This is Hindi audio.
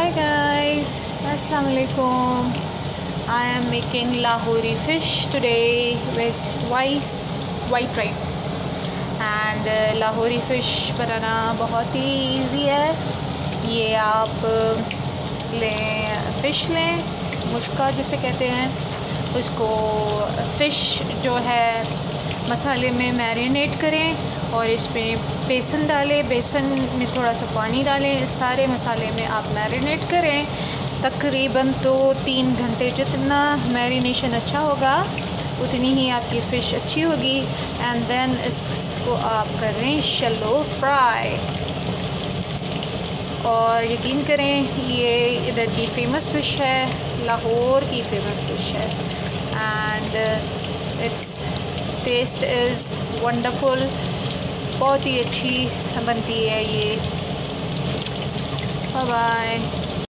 Hi guys, Assalamu alaikum. I am making Lahori fish today with white rice and Lahori fish बनाना बहुत ही easy है। ये आप फ़िश लें, मुश्का जिसे कहते हैं, उसको फ़िश जो है मसाले में मैरिनेट करें और इसमें बेसन डालें, बेसन में थोड़ा सा पानी डालें, इस सारे मसाले में आप मैरिनेट करें तकरीबन तो 3 घंटे। जितना मैरिनेशन अच्छा होगा उतनी ही आपकी फ़िश अच्छी होगी। एंड देन इसको आप करें शैलो फ्राई। और यकीन करें ये इधर की फ़ेमस फ़िश है, लाहौर की फ़ेमस फ़िश है and its taste is wonderful. बहुत ही अच्छी बनती है ये। Bye bye.